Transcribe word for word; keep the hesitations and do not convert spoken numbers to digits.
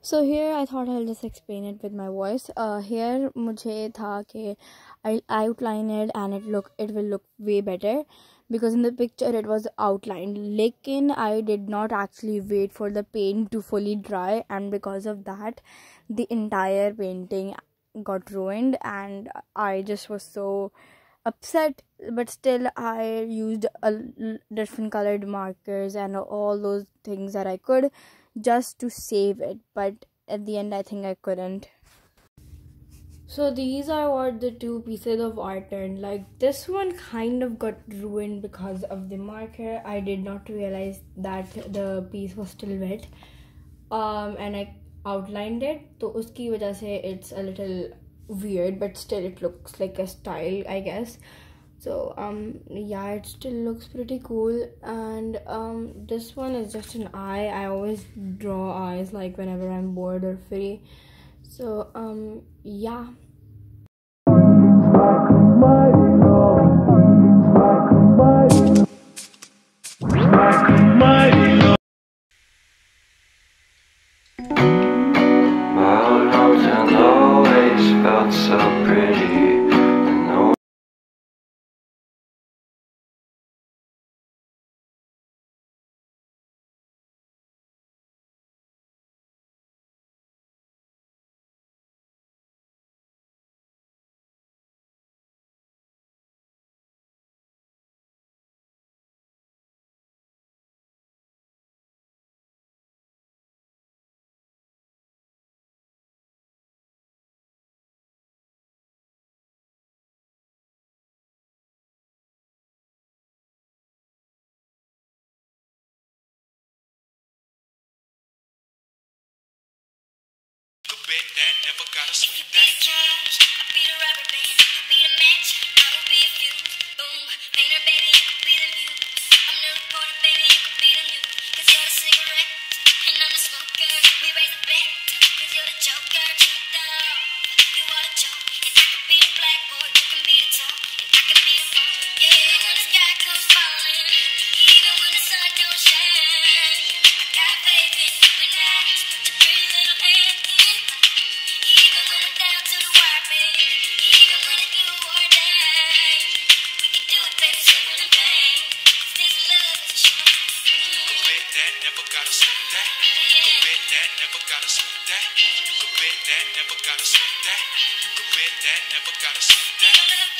So here I thought I'll just explain it with my voice. Uh, here मुझे था कि I'll outline it and it look it will look way better because in the picture it was outlined. लेकिन I did not actually wait for the paint to fully dry, and because of that, the entire painting got ruined, and I just was so upset. But still, I used a different colored markers and all those things that I could just to save it, but at the end I think I couldn't. So these are what the two pieces of art turned. Like, this one kind of got ruined because of the marker. I did not realize that the piece was still wet, um and I outlined it, so uski wajah se it's a little weird, but still it looks like a style, I guess. So um yeah, it still looks pretty cool. And um this one is just an eye. I always draw eyes like whenever I'm bored or free. So um yeah. Mountains always felt so pretty. Bet that never gotta sweat that. I be the rubber band, you be the match, I will be a fuse. Boom, painter baby, you could be the muse. I'm the reporter baby, you could be the muse. Cause you're the cigarette, and I'm the smoker. We raise the bet, cause you're the joker. Cheat dog, you are the joke. And I could be the blackboard, you can be the top. And I can be the phone, yeah. When the sky comes falling, even when the sun don't shine, I got faith in you and I. Put your pretty little hand in. Even when I'm down to the wire, baby. Even when it's do or die, we can do it, baby, simple and plain. This love is a show. You could bet that, never gotta sweat that. You could bet that, never gotta sweat that. You could bet that, never gotta sweat that. You could bet that, never gotta sweat that.